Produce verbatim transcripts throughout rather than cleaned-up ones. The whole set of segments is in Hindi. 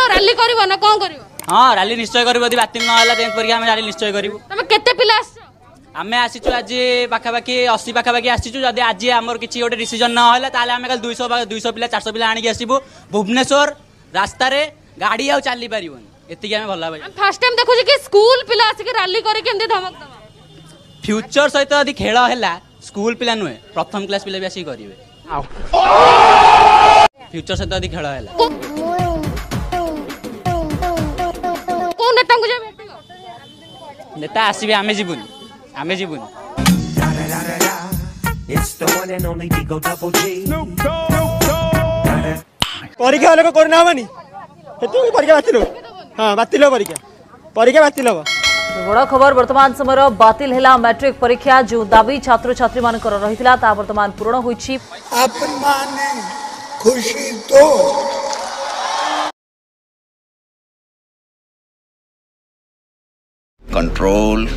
रैली करबो ना कोन करबो? हां रैली निश्चय करबो यदि बातिल न होला टेंथ परीक्षा हम रैली निश्चय करबो। तमे केते पिला आछो? आमे आसीचु आज पाखा पाखी अस्सी पाखा पाखी आसीचु जदि आज हमर किछि गोटे डिसीजन न होला ताले आमे कल दुई सौ दुई सौ पिला चार सौ पिला आनी के आसीबो भुवनेश्वर रास्ता रे गाड़ी आ चली परिबोन एति के हमें भल्ला भाई। फर्स्ट टाइम देखो कि स्कूल पिला आसी के रैली करे केंदे धमक दबा। फ्यूचर सहित यदि खेल हैला स्कूल पिला नुहे प्रथम क्लास पिला भी आसी करिवे। फ्यूचर सहित यदि खेल हैला को नेता को जे भेटियो? नेता आसीबे आमे जीबुन आमे जीबुन। परीक्षा वाले को करना हमानी हेतु परीक्षा बातिल हो। हां बातिल हो परीक्षा परीक्षा बातिल हो। बड़ खबर वर्तमान समय बातिल है मैट्रिक परीक्षा जो दाबी छात्र छात्री मान रही था वर्तमान पूर्ण होइछि। अपन माने खुशी तो कंट्रोल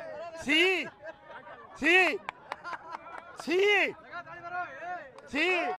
सी सी सी सी